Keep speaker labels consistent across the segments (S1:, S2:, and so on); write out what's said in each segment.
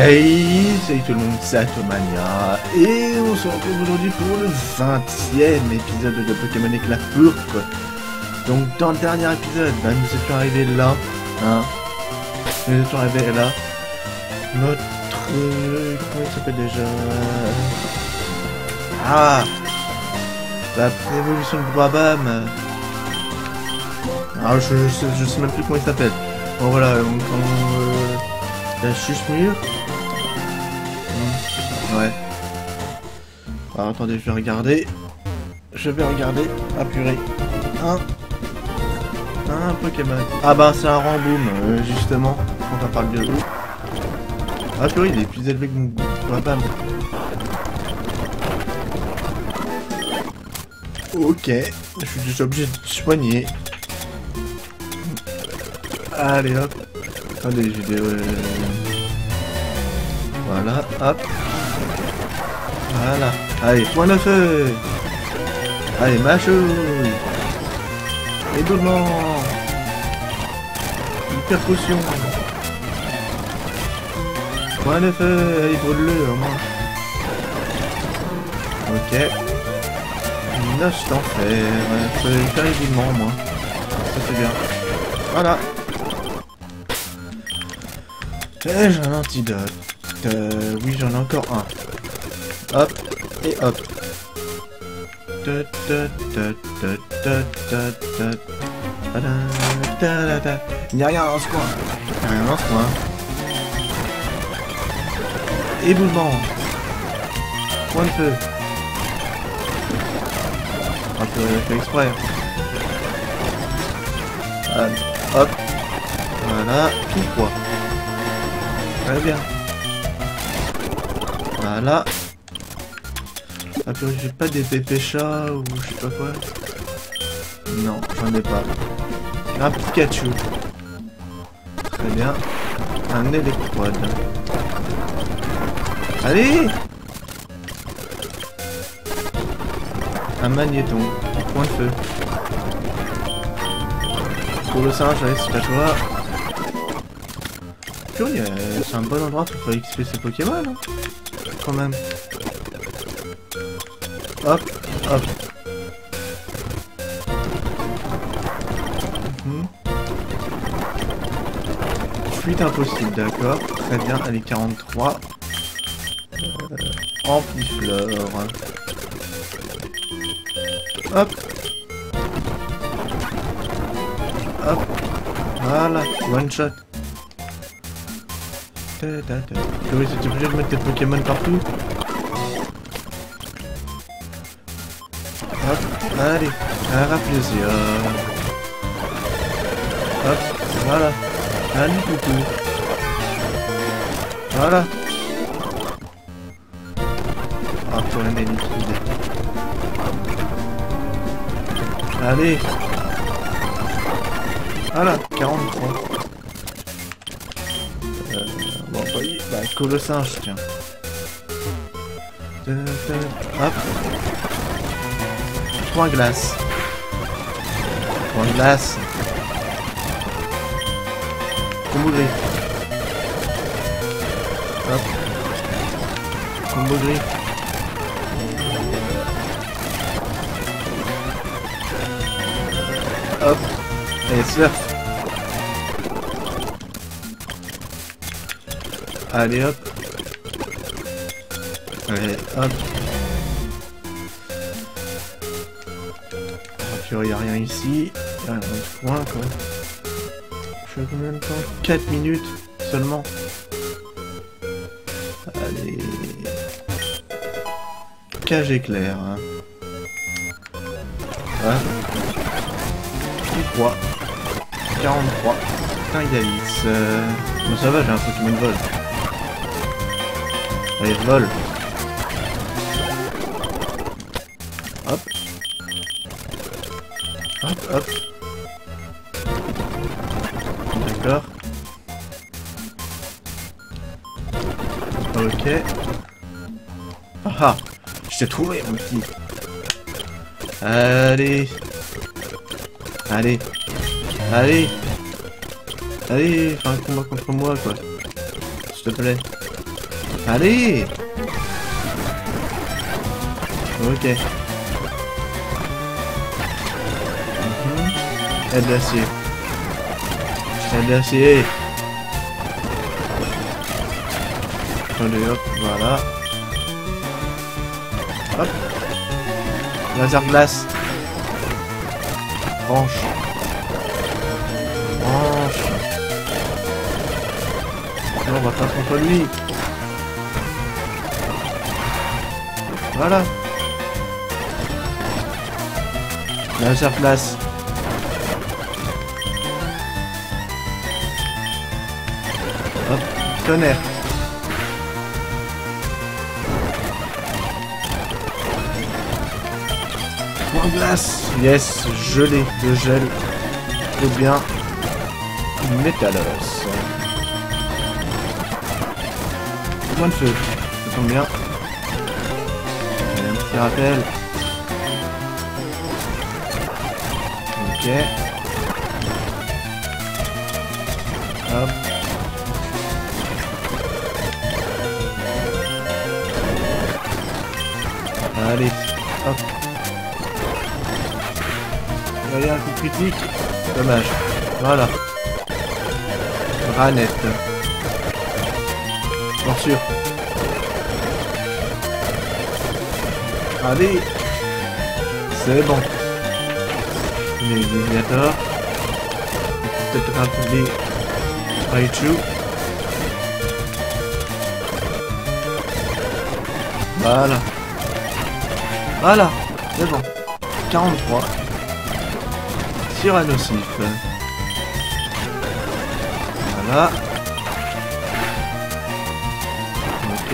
S1: Hey, salut tout le monde, c'est Atomania, et on se retrouve aujourd'hui pour le 20e épisode de Pokémon Éclat Pourpre. Donc dans le dernier épisode, nous étions arrivés là, nous étions arrivés là, notre... comment il s'appelle déjà? Ah, la évolution de Brabham. Ah, je sais même plus comment il s'appelle. Bon voilà, donc la Chuchemure. Ouais. Alors attendez, je vais regarder. Ah purée. Un Pokémon. Ah bah c'est un Ramboom, justement. Quand on parle de loup. Ah purée, il est plus élevé que mon Brabham. Ok. Je suis déjà obligé de soigner. Allez hop. Attendez, j'ai des... Voilà, hop. Voilà. Allez, point de feu. Allez, mâchouille. Éboulement. Hyper potion. Point de feu. Allez, brûle-le au moins. Ok. Noce d'enfer. Je peux le faire évidemment, moi. Ça c'est bien. Voilà. Et j'ai un antidote. Oui, j'en ai encore un. Hop, et hop. Il n'y a rien dans ce coin. Il n'y a rien dans ce coin. Éboulement. Point de feu. Un peu fait exprès. Hop. Voilà, tout froid. Très bien. Voilà. Ah purée, j'ai pas des pépéchas ou je sais pas quoi. Non, j'en ai pas. Un Pikachu. Très bien. Un électrode. Allez! Un magnéton. Point de feu. Pour le singe, allez, c'est à toi. Purée, c'est un bon endroit pour faire XP ces Pokémon, hein, quand même. Hop, hop. Fuite impossible, d'accord. Très bien, allez, 43. Ampliflore. Hop. Hop. Voilà, one shot. Oui, c'était obligé de mettre tes Pokémon partout. Hop, allez, à plaisir. Hop, voilà. Allez, coucou. Voilà. Ah, pour les liquide. Allez. Voilà, 43. Bon, bah, Colossinge, tiens. Hop. Point glace. Point glace. Combo gris. Hop. Combo gris. Hop. Et surf. Allez hop. Allez hop. Il n'y a rien ici. Il y a un autre point quoi. Je fais combien de temps? 4 minutes seulement. Allez. Cage éclair. Hein. Ouais. 3. 43. Putain, il a 10. Bon, ça va, j'ai un Pokémon vol. Allez, vol. Hop. Hop, hop. D'accord. Ok. Ah, je t'ai trouvé, mon petit. Allez. Allez. Allez. Allez, fais un combat contre moi, quoi. S'il te plaît. Allez. Ok. Aide d'acier. Aide d'acier. Attendez, hop, voilà. Hop. Laser glace. Branche. Branche. Non, on va pas contre lui. Voilà. Laser glace. Hop, tonnerre. Point glace. Yes, gelé, de gel. Ou bien métallos. Point de feu. Ça tombe bien. Et un petit rappel. Ok. Hop. Allez, hop. Il y a un coup critique. Dommage. Voilà. Ranette. Morsure. Allez. C'est bon. Les déviateurs. Peut-être rappeler Raichu. Voilà. Voilà. C'est bon. 43. Tyrannosif. Voilà. Ok.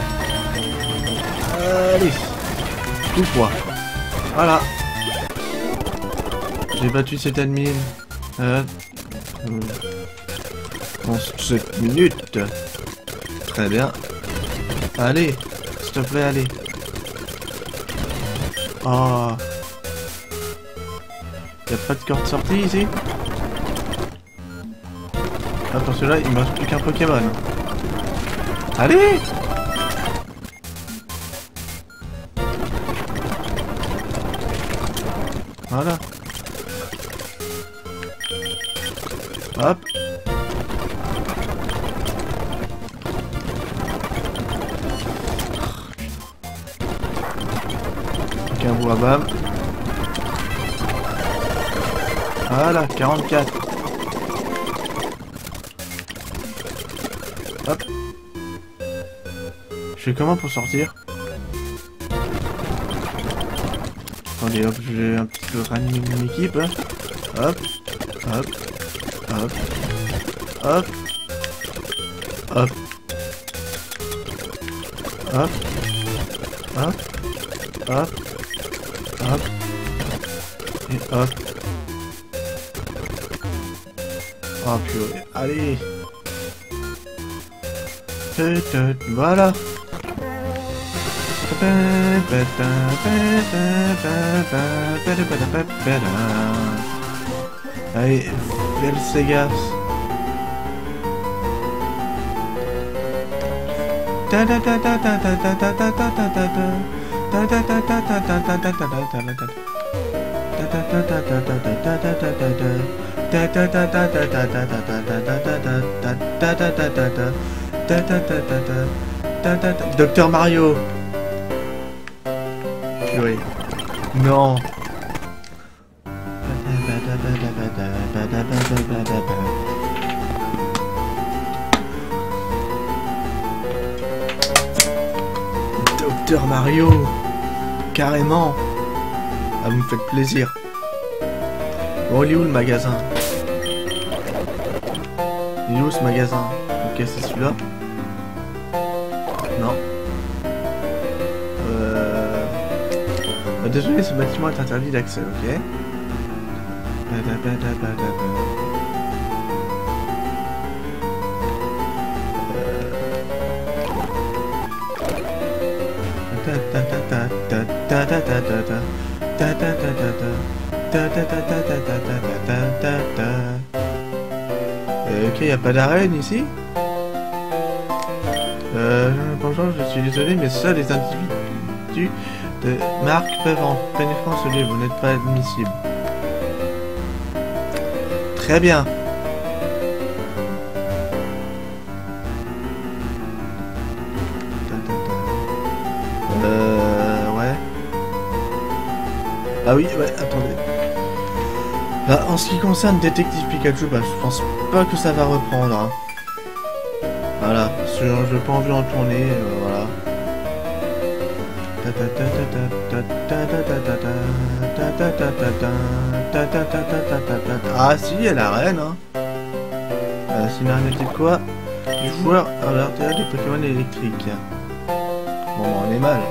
S1: Allez. Tout poids. Voilà. J'ai battu cet ennemi. En 7 minutes. Très bien. Allez. S'il te plaît, allez. Oh. Y'a pas de corde sortie ici? Attention là, il me reste plus qu'un Pokémon. Allez! Voilà. Hop. Un Boabam. Voilà, 44. Hop. Je fais comment pour sortir? Attendez, hop, je vais un petit peu ranimer mon équipe. Hein. Hop, hop, hop, hop, hop, hop, hop, hop. Hop. Et hop. Oh purée. Allez. Voilà. Allez, Velsegas. Docteur Mario. Oui. Non. Docteur Mario. Carrément. Ah, vous me faites plaisir. Bon, il est où le magasin? Il est où ce magasin? Ok, c'est celui-là. Non. Désolé, ce bâtiment est interdit d'accès, ok? Ok, y a pas d'arène ici? Bonjour, je suis désolé, mais seuls les individus de marque peuvent en pénétrer en ce lieu. Vous n'êtes pas admissible. Très bien. Ouais. Ah oui, ouais, attendez. Bah, en ce qui concerne Détective Pikachu, bah, je pense pas que ça va reprendre. Hein. Voilà, je n'ai pas envie d'en tourner, voilà. Ah si, il y a la reine, hein. Sinon, n'était quoi? Du joueur à l'intérieur des Pokémon électriques. Bon, on est mal.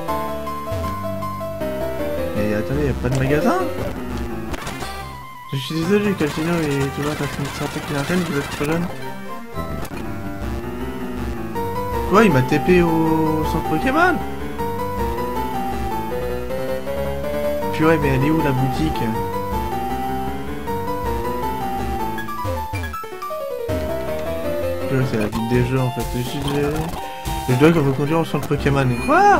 S1: Mais attendez, il n'y a pas de magasin? Je suis désolé, Calcino et tout le monde a fait une santé qui l'argent, vous êtes trop jeune. Quoi, il m'a TP au centre Pokémon? Purée, mais elle est où la boutique? Purée, c'est la ville des jeux en fait. Je dois reconduire au centre Pokémon. Quoi?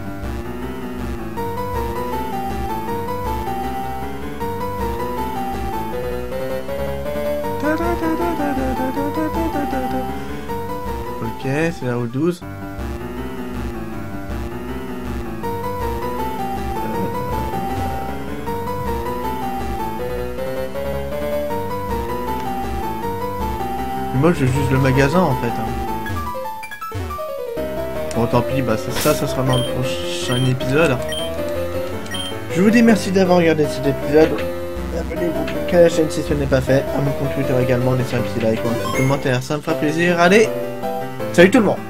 S1: Ok, c'est la route 12. Moi je juge le magasin en fait. Hein. Bon tant pis, bah ça sera dans le prochain épisode. Je vous dis merci d'avoir regardé cet épisode. Abonnez-vous à la chaîne si ce n'est pas fait. À mon compte Twitter également, laissez un petit like ou un petit commentaire, ça me fera plaisir. Allez, salut tout le monde!